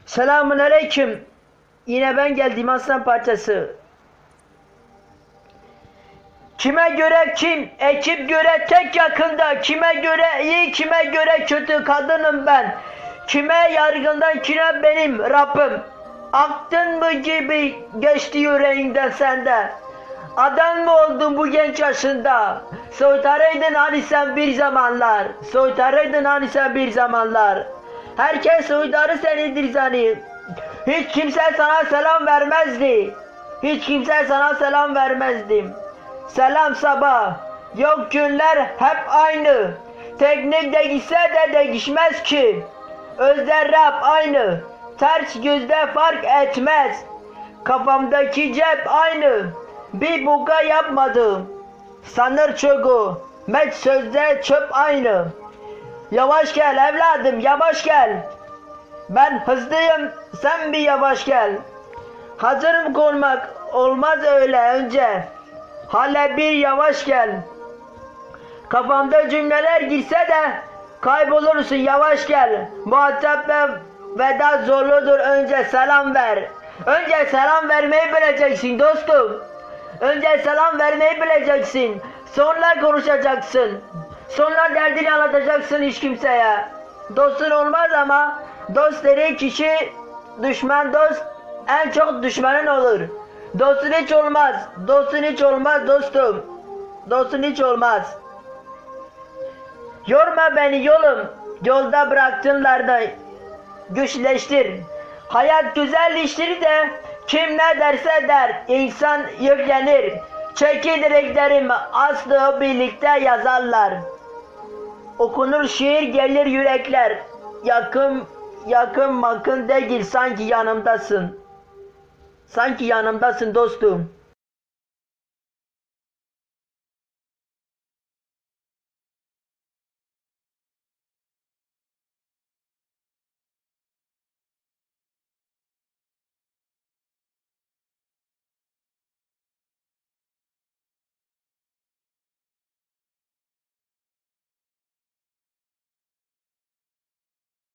Selamun aleyküm. Yine ben geldim aslan parçası. Kime göre kim, ekip göre tek yakında. Kime göre iyi, kime göre kötü kadınım ben. Kime yargından kime benim Rabbim. Aktın mı gibi geçti yüreğinden sende. Adam mı oldun bu genç yaşında? Soytarıydın hani sen bir zamanlar. Soytarıydın hani sen bir zamanlar. Herkes soytarı senidir zani. Hiç kimse sana selam vermezdi. Hiç kimse sana selam vermezdi. Selam sabah. Yok günler hep aynı. Teknik değişse de değişmez ki. Özde rap aynı. Ters gözde fark etmez. Kafamdaki cep aynı. Bir buka yapmadım. Sanır çoğu. Met sözde çöp aynı. Yavaş gel evladım yavaş gel. Ben hızlıyım sen bir yavaş gel. Hazırım konmak olmaz öyle önce. Hala bir yavaş gel. Kafamda cümleler girse de kaybolursun yavaş gel. Muhatap ve veda zorludur önce selam ver. Önce selam vermeyi bileceksin dostum. Önce selam vermeyi bileceksin. Sonra konuşacaksın. Sonra derdini anlatacaksın hiç kimseye. Dostun olmaz ama dost dediği kişi düşman dost en çok düşmanın olur. Dostun hiç olmaz. Dostun hiç olmaz dostum. Dostun hiç olmaz. Yorma beni yolum. Yolda bıraktınlarda güçleştir. Hayat güzel iştir de kim ne derse der. İnsan yüklenir. Çekirdeklerim aslı birlikte yazarlar. Okunur şiir gelir yürekler. Yakın makın değil sanki yanımdasın. Sanki yanımdasın dostum.